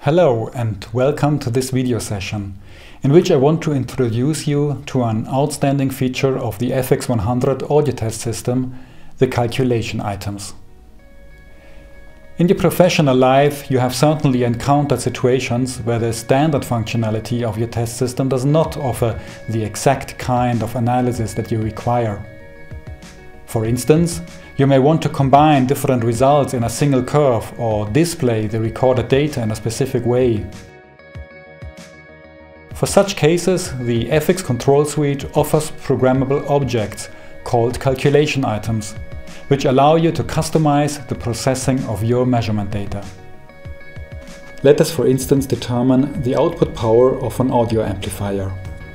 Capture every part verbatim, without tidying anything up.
Hello and welcome to this video session, in which I want to introduce you to an outstanding feature of the F X one hundred audio test system, the calculation items. In your professional life, you have certainly encountered situations where the standard functionality of your test system does not offer the exact kind of analysis that you require. For instance, you may want to combine different results in a single curve or display the recorded data in a specific way. For such cases, the F X Control Suite offers programmable objects called calculation items, which allow you to customize the processing of your measurement data. Let us, for instance, determine the output power of an audio amplifier.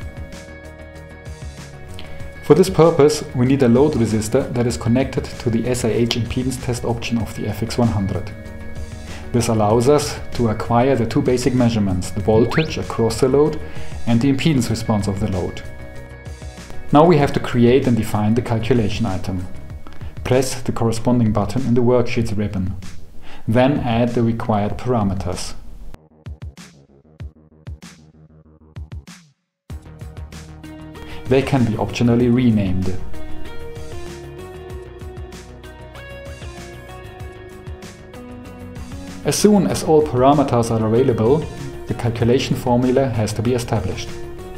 For this purpose, we need a load resistor that is connected to the S I H impedance test option of the F X one hundred. This allows us to acquire the two basic measurements, the voltage across the load and the impedance response of the load. Now we have to create and define the calculation item. Press the corresponding button in the Worksheets ribbon. Then add the required parameters. They can be optionally renamed. As soon as all parameters are available, the calculation formula has to be established.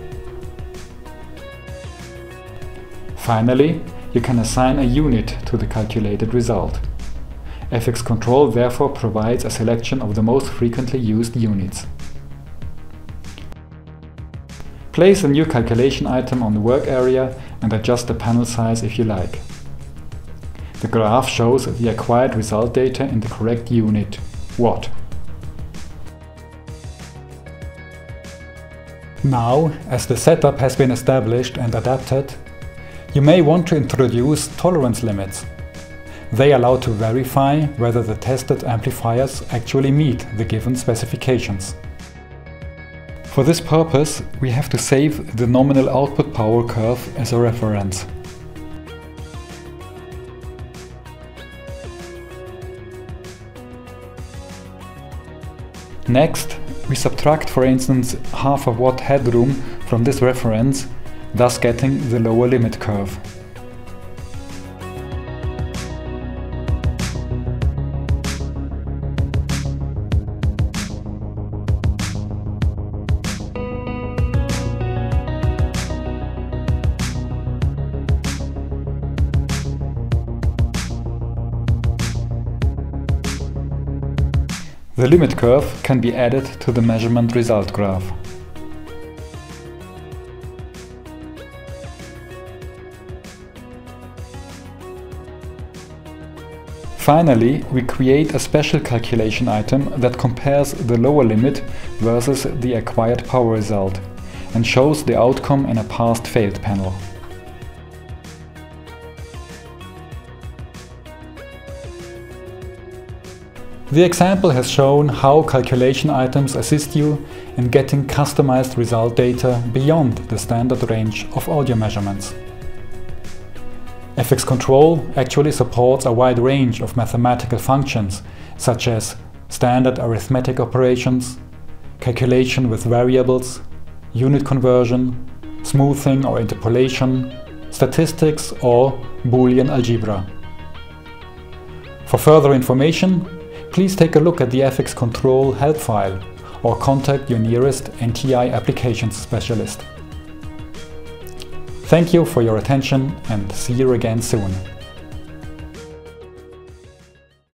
Finally, you can assign a unit to the calculated result. F X Control therefore provides a selection of the most frequently used units. Place a new calculation item on the work area and adjust the panel size if you like. The graph shows the acquired result data in the correct unit, watt. Now, as the setup has been established and adapted, you may want to introduce tolerance limits. They allow to verify whether the tested amplifiers actually meet the given specifications. For this purpose, we have to save the nominal output power curve as a reference. Next, we subtract, for instance, half a watt headroom from this reference, thus getting the lower limit curve. The limit curve can be added to the measurement result graph. Finally, we create a special calculation item that compares the lower limit versus the acquired power result and shows the outcome in a passed-failed panel. The example has shown how calculation items assist you in getting customized result data beyond the standard range of audio measurements. F X Control actually supports a wide range of mathematical functions, such as standard arithmetic operations, calculation with variables, unit conversion, smoothing or interpolation, statistics, or Boolean algebra. For further information, please take a look at the F X Control help file or contact your nearest N T I applications specialist. Thank you for your attention and see you again soon.